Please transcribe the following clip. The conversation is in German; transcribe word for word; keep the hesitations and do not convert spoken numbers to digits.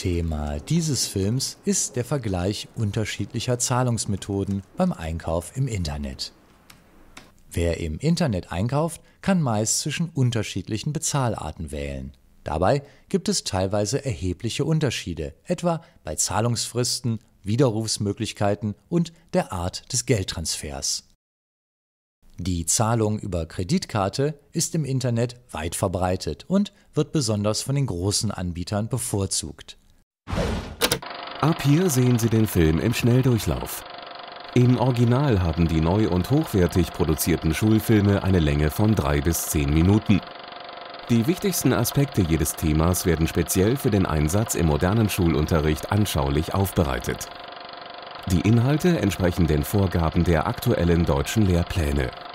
Thema dieses Films ist der Vergleich unterschiedlicher Zahlungsmethoden beim Einkauf im Internet. Wer im Internet einkauft, kann meist zwischen unterschiedlichen Bezahlarten wählen. Dabei gibt es teilweise erhebliche Unterschiede, etwa bei Zahlungsfristen, Widerrufsmöglichkeiten und der Art des Geldtransfers. Die Zahlung über Kreditkarte ist im Internet weit verbreitet und wird besonders von den großen Anbietern bevorzugt. Ab hier sehen Sie den Film im Schnelldurchlauf. Im Original haben die neu und hochwertig produzierten Schulfilme eine Länge von drei bis zehn Minuten. Die wichtigsten Aspekte jedes Themas werden speziell für den Einsatz im modernen Schulunterricht anschaulich aufbereitet. Die Inhalte entsprechen den Vorgaben der aktuellen deutschen Lehrpläne.